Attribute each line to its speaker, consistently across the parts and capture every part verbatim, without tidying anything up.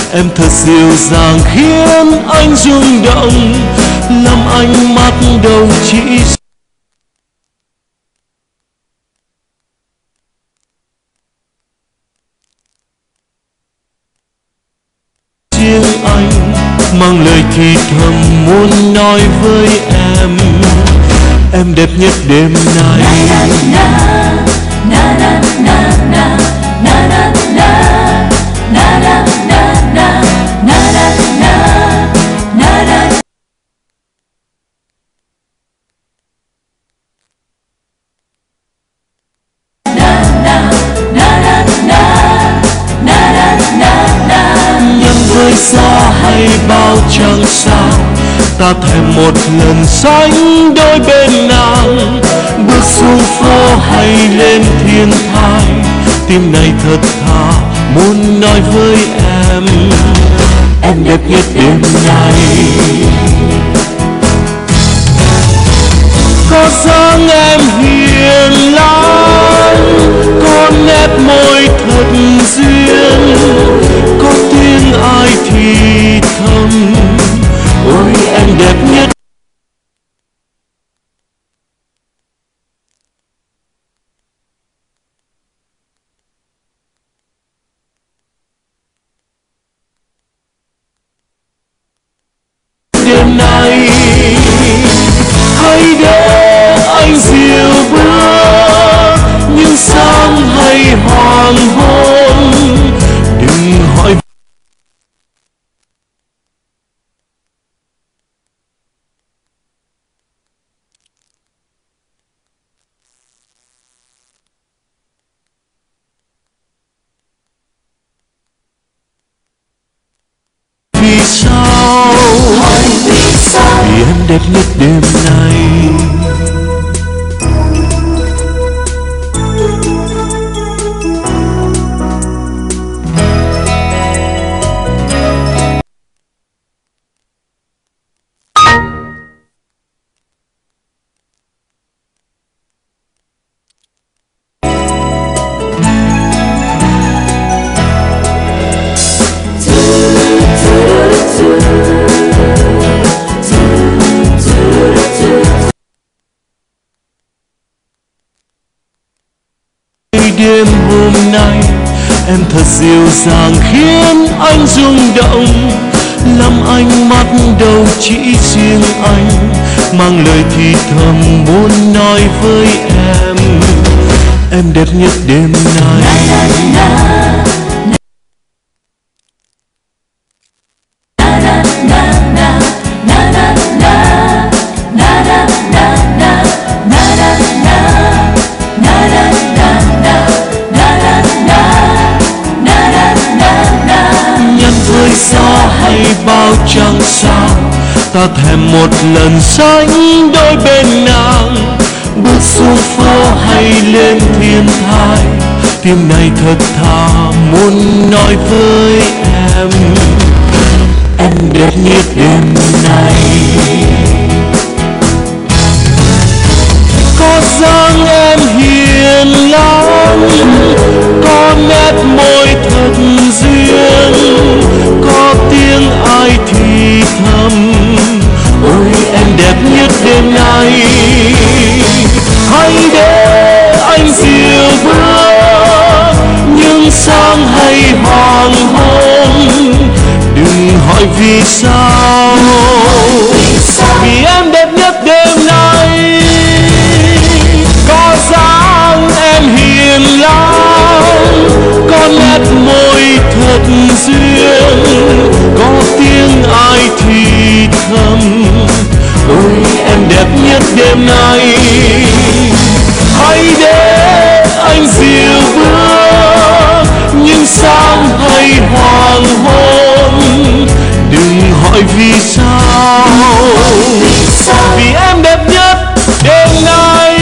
Speaker 1: Em thật dịu dàng khiến anh rung động, làm anh mắt đầu chỉ riêng anh, mang lời thì thầm muốn nói với em. Em đẹp nhất đêm nay. Với gió hay bao trăng sao, ta thèm một lần sánh đôi bên nàng. Bước xuống phố hay lên thiên thai, tim này thật thà muốn nói với em. Em đẹp nhất đêm nay. Có dáng em hiền lắm, có nét môi thật duyên, có tiếng ai thì thầm. Ôi em đẹp nhất. Đêm nay hãy để anh dìu bước những sáng hay hoàng hôn. Đừng hỏi vì sao, vì em đẹp nhất đêm nay. Đêm hôm nay em thật dịu dàng khiến anh rung động, làm anh mắt đầu chỉ riêng anh, mang lời thì thầm muốn nói với em. Em đẹp nhất đêm nay. Với gió hay bao trăng sao, ta thèm một lần sánh đôi bên nàng. Bước xuống phố hay lên thiên thai, tim này thật thà muốn nói với em. Em đẹp nhất đêm nay. Có dáng em hiền lắm, có nét môi thật duyên, có tiếng ai thì thầm. Ôi em đẹp nhất đêm nay. Hãy để anh dìu bước những sáng hay hoàng hôn. Đừng hỏi vì sao, vì em đẹp nhất đêm nay. Có dáng em hiền lắm, có nét môi thật duyên, có tiếng ai thì thầm. Ôi em đẹp nhất đêm nay. Hãy để anh dìu bước những sáng hay hoàng hôn. Đừng hỏi vì sao, vì em đẹp nhất đêm nay.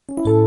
Speaker 2: Thank you.